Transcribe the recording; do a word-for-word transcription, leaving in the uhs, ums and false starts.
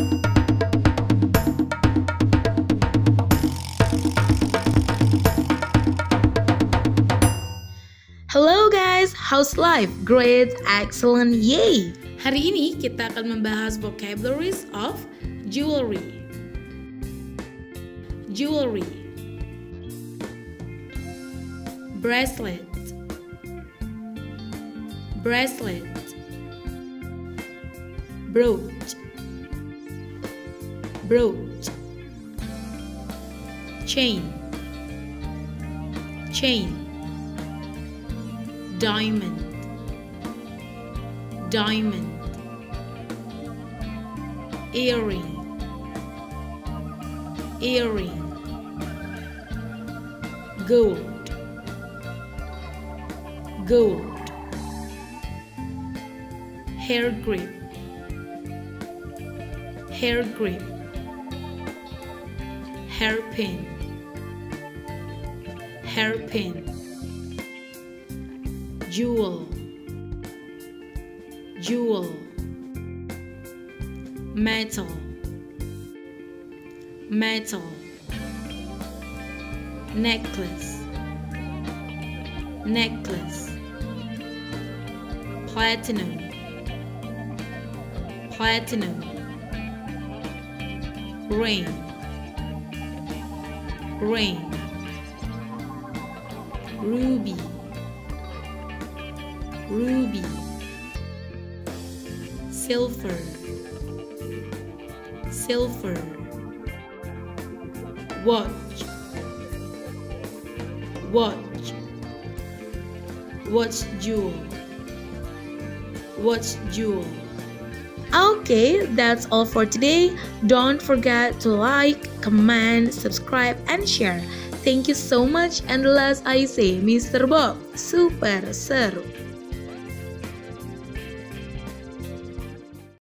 Hello guys, how's life? Great, excellent, yay! Hari ini kita akan membahas vocabularies of jewelry. Jewelry, bracelet, bracelet, brooch, brooch, chain, chain, diamond, diamond, earring, earring, gold, gold, hair grip, hair grip, hairpin, hairpin, jewel, jewel, metal, metal, necklace, necklace, platinum, platinum, ring, ring, ruby, ruby, silver, silver, watch, watch, watch jewel, watch jewel. Okay, that's all for today. Don't forget to like, comment, subscribe, and share. Thank you so much, and last I say, Mister Bob, super seru.